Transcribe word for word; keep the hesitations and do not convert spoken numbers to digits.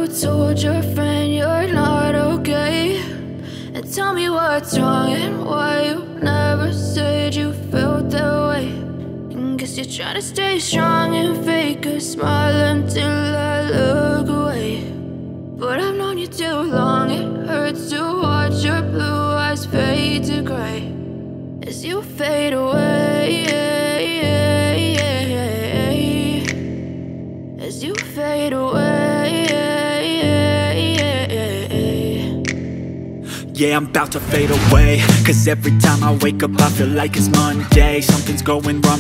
told your friend you're not okay? And tell me what's wrong and why you never said you felt that way. And guess you're trying to stay strong and fake a smile until I look away. But I've known you too long, it hurts to watch your blue eyes fade to gray as you fade away, as you fade away. Yeah, I'm about to fade away, cause every time I wake up I feel like it's Monday. Something's going wrong.